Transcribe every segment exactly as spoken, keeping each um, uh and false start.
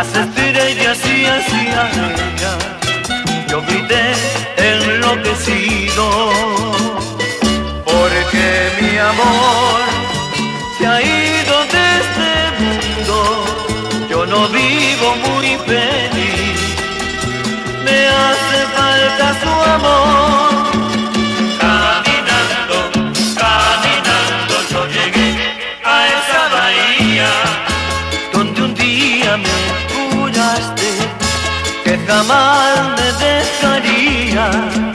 las estrellas y hacia ella. Yo grité enloquecido, porque mi amor se ha ido de este mundo. Yo no vivo muy feliz, me hace falta su amor. Caminando, caminando yo llegué a esa bahía donde un día me juraste que jamás me dejaría.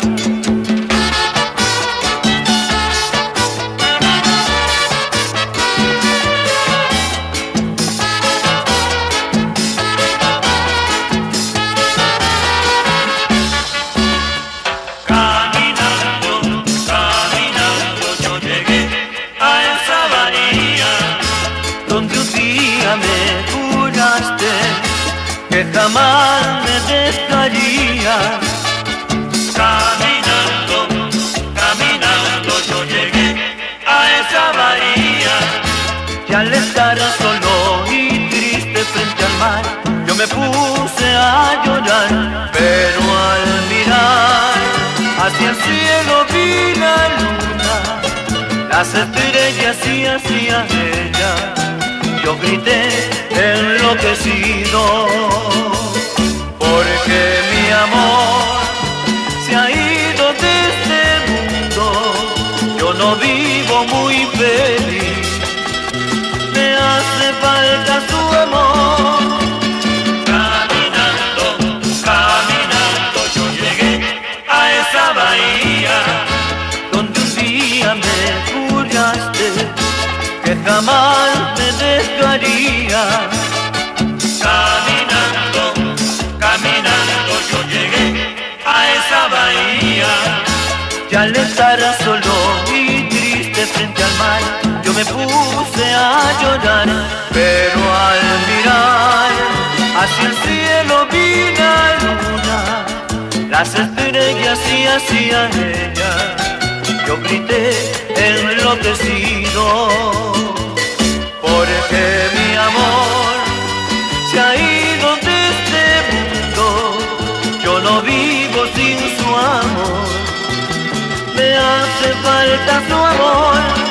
Me juraste que jamás me dejaría. Caminando, caminando yo llegué a esa bahía. Y al estar solo y triste frente al mar, yo me puse a llorar. Pero al mirar hacia el cielo vi la luna, las estrellas y hacia ella. Yo grité enloquecido, porque mi amor se ha ido de este mundo. Yo no vivo muy feliz, me hace falta su amor. Caminando, caminando yo llegué a esa bahía donde un día me juraste que jamás me dejaría. Caminando, caminando yo llegué a esa bahía. Y al estar solo y triste frente al mar, yo me puse a llorar. Pero al mirar hacia el cielo vi la luna, las estrellas y hacia ella. Yo grité enloquecido, porque mi amor se ha ido de este mundo. Yo no vivo sin su amor, me hace falta su amor.